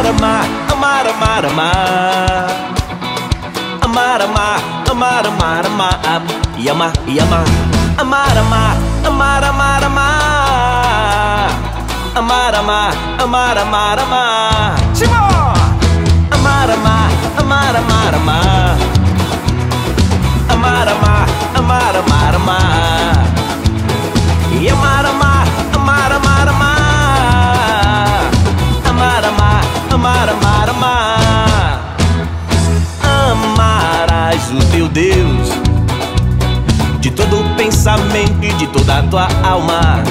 amar, amar, amar, amar. Amar, amar, amar, amar, amar. E amar, e amar. Amar, amar, amar, amar, amar. Amar, amar, amar, amar, amar. Simão! Amar, amar, amar, amar, amar. Amar, amar, amar, amar, amar. E amar, amar, amar, amar, amar. Amar, amar, amar, amar, amar. Amarás o teu Deus de todo o pensamento e de toda a tua alma.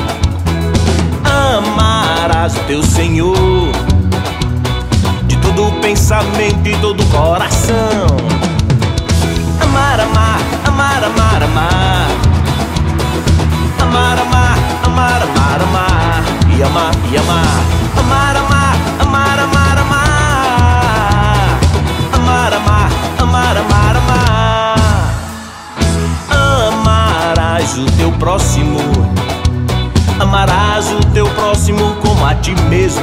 Amarás o teu Senhor de todo o pensamento e todo o coração. Amar, amar, amar, amar, amar. Amar, amar, amar, amar, amar. E amar, e amar. Amar, amar, amar, amar, amar. Amar, amar, amar, amar, amar. Amarás o teu próximo. Amarás o teu próximo como a ti mesmo.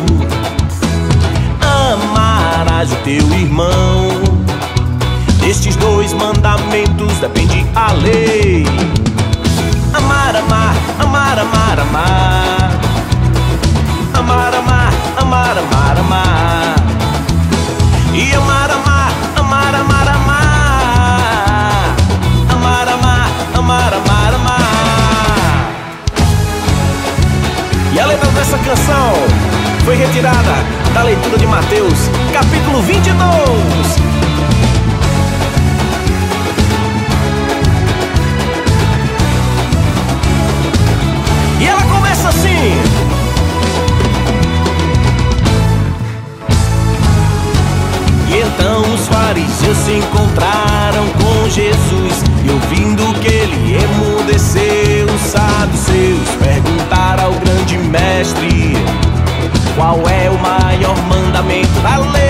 Amarás o teu irmão. Destes dois mandamentos depende a lei. Amar, amar, amar, amar, amar. Amar, amar, amar, amar, amar. E amar, amar, amar, amar, amar. Amar, amar, amar, amar, amar. E a letra dessa canção foi retirada da leitura de Mateus, capítulo 22. E ela começa assim: e então os fariseus se encontraram com Jesus, e ouvindo que ele emudeceu, os saduceus perguntaram ao grande mestre: qual é o maior mandamento da lei?